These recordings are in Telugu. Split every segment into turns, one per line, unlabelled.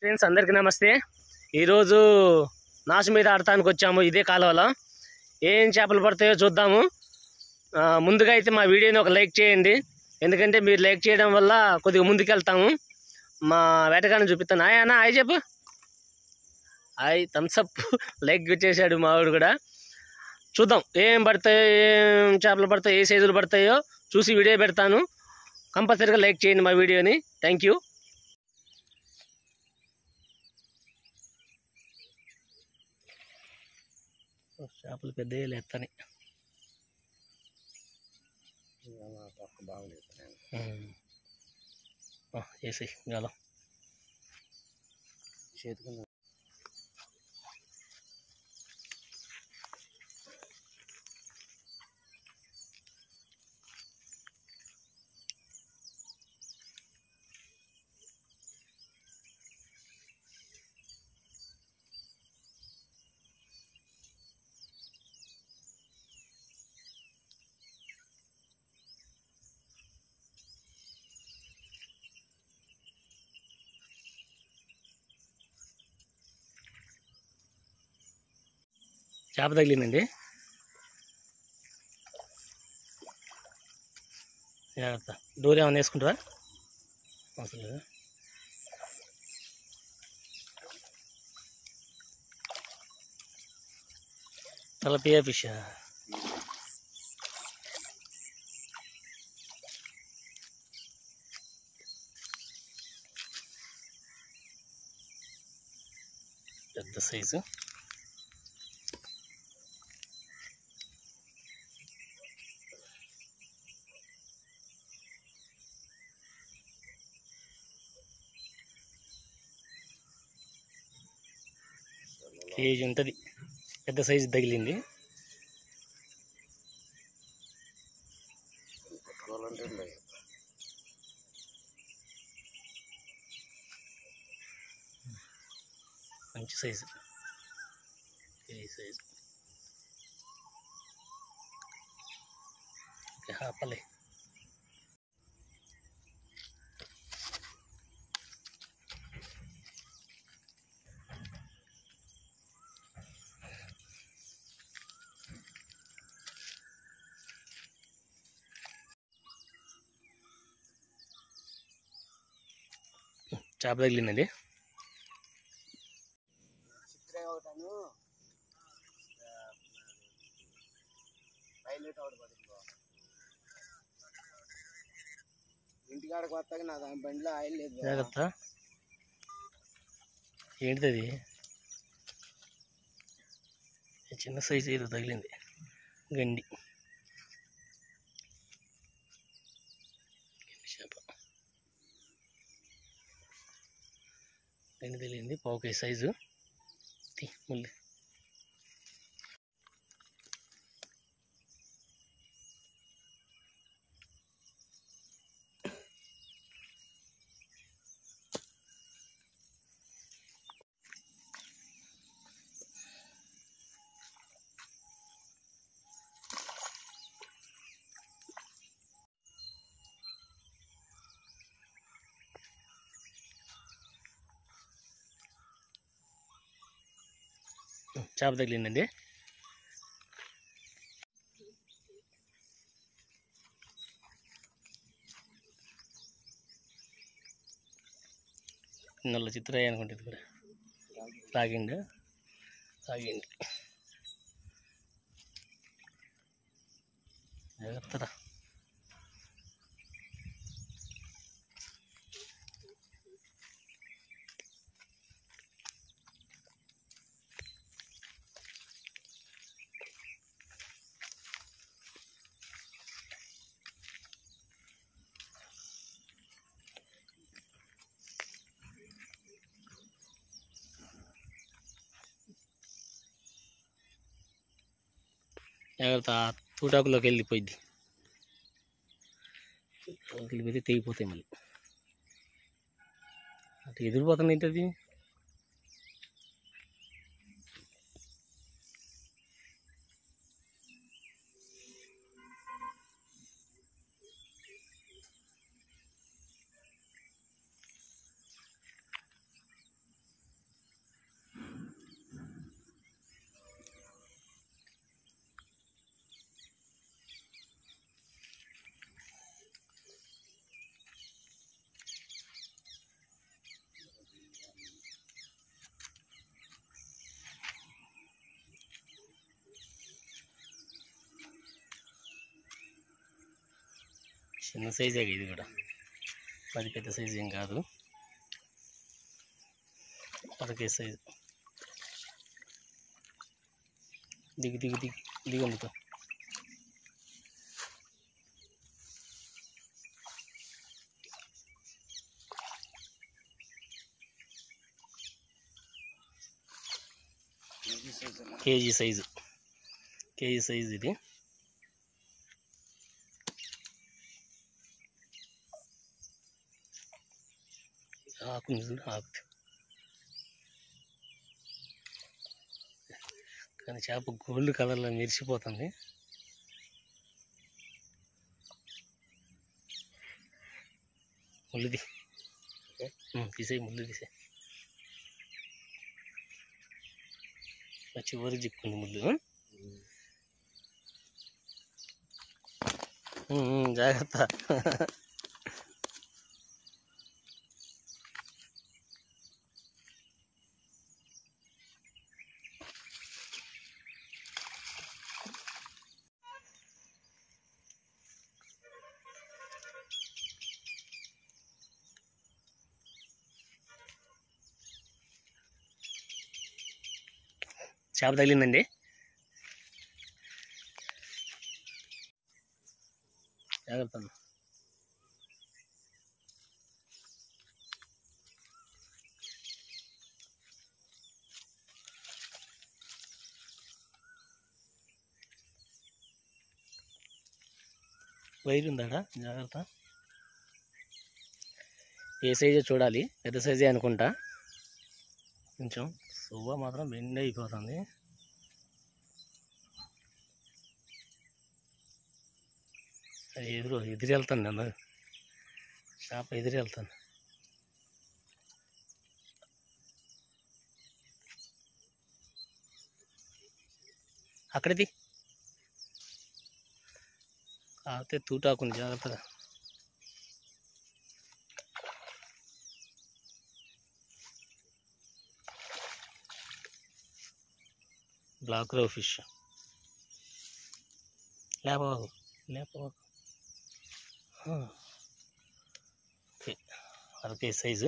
ఫ్రెండ్స్ అందరికీ నమస్తే। ఈరోజు నాసు మీద ఆడటానికి వచ్చాము। ఇదే కాలువలో ఏం చేపలు పడతాయో చూద్దాము। ముందుగా అయితే మా వీడియోని ఒక లైక్ చేయండి, ఎందుకంటే మీరు లైక్ చేయడం వల్ల కొద్దిగా ముందుకెళ్తాము। మా వేటగాడిని చూపిస్తాను। హాయ్ అన్న, హాయ్ చెప్పు। హాయ్, థమ్స్ అప్ లైక్ వచ్చేసాడు మావాడు కూడా। చూద్దాం ఏం పడతాయో, ఏం చేపలు పడతాయో, ఏ సైజులు పడతాయో చూసి వీడియో పెడతాను। కంపల్సరీగా లైక్ చేయండి మా వీడియోని। Thank you. చేపలు పెద్దవి లేస్తాయి, వేసి గాలం చేతుకున్నా। చేప తగిలిందండి, జాగ్రత్త। డోర్ ఏమైనా వేసుకుంటారా? అవసరం లేదా? తలపియా ఫిష్, పెద్ద సైజు। కేజీ ఉంటుంది, పెద్ద సైజు తగిలింది। మంచి సైజు, కేజీ సైజు। ఆపలే, చేప తగిలిందండి।
ఇంటికాడకు వస్తాక నా బండిలో ఆయిల్ లేదు,
జాగ్రత్త। ఏంటిది? చిన్న సైజు ఏదో తగిలింది, గండి చేప, గండి తగిలింది, పావుకాయ సైజు। మళ్ళీ చేప తగిలిందండి। నల్ల చిత్రయ్య అనుకుంటుంది కూడా, తాగిండు తాగిండి, జాగ్రత్త। జాగ్రత్త, తూటాకులోకి వెళ్ళిపోయింది, వెళ్ళిపోతే తెగిపోతాయి మళ్ళీ। అటు ఎదిరిపోతుంది ఏంటది? చిన్న సైజే ఇది కూడా, మరి పెద్ద సైజు ఏం కాదు, అరకే సైజు. దిగి దిగి దిగి దిగి అందుకో. కేజీ సైజు ఇది. ఆకు ఆకు కానీ చేప గోల్డ్ కలర్లో మెరిసిపోతుంది. ముళ్ళుది తీసేయి, ముళ్ళు తీసేయి. చివరి చిక్కుంది ముళ్ళు. జాగ్రత్త. చేప తగిలిందండి. జాగ్రత్త. వైర్ ఉందాడా, జాగ్రత్త. ఏ సైజే చూడాలి, పెద్ద సైజే అనుకుంటా. కొంచెం సువ్వ మాత్రం బెండ్ అయిపోతుంది. ఎదిరి వెళ్తాను నేను, చేప ఎదిరి వెళ్తాను. అక్కడిది కాకపోతే తూటాకుంది, జాగ్రత్తగా. బ్లాక్ రో ఫిష్. లేపవాకు లేపవాకు. ఓకే, అరకే సైజు.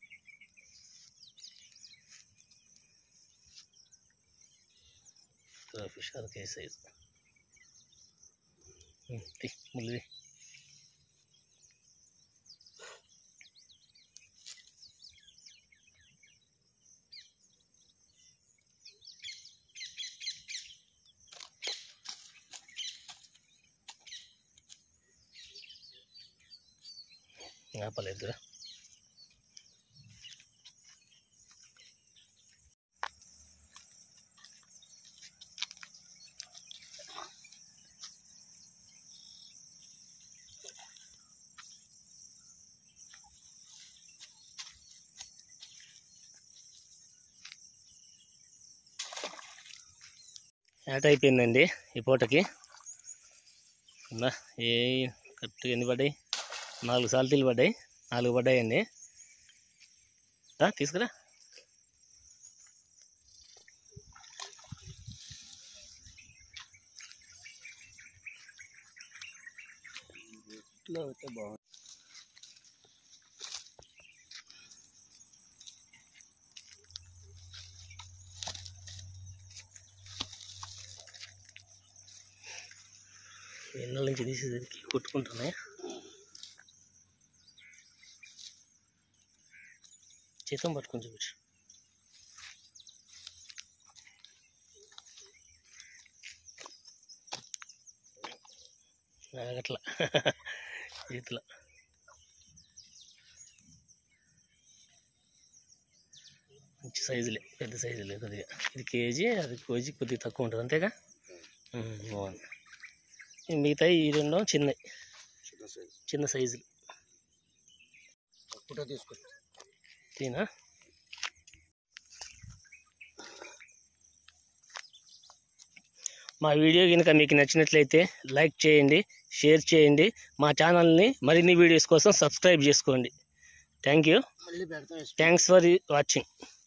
రో ఫిష్ అరకే సైజు. ముళ్ళుది. ఆపలేదురా. యాట అయిపోయిందండి ఈ పూటకి. ఏ కరెక్ట్గా ఎన్ని పడ్డాయి? 4 సాల్తీలు పడ్డాయి. 4 పడ్డాయండి. తీసుకురా. బాగుంది. ఎన్నో నుంచి తీసేసరికి కొట్టుకుంటున్నాయి. చేతం పట్టుకొని చూపించు. అట్లా చేతిలో మంచి సైజులే, పెద్ద సైజులే కొద్దిగా. ఇది కేజీ, అది కేజీ కొద్దిగా తక్కువ ఉంటుంది అంతేగా. బాగుంది. మిగతా ఈ 2 చిన్న సైజులు. తీనా. మా వీడియో కనుక మీకు నచ్చినట్లయితే లైక్ చేయండి, షేర్ చేయండి. మా ఛానల్ని మరిన్ని వీడియోస్ కోసం సబ్స్క్రైబ్ చేసుకోండి. Thanks for watching.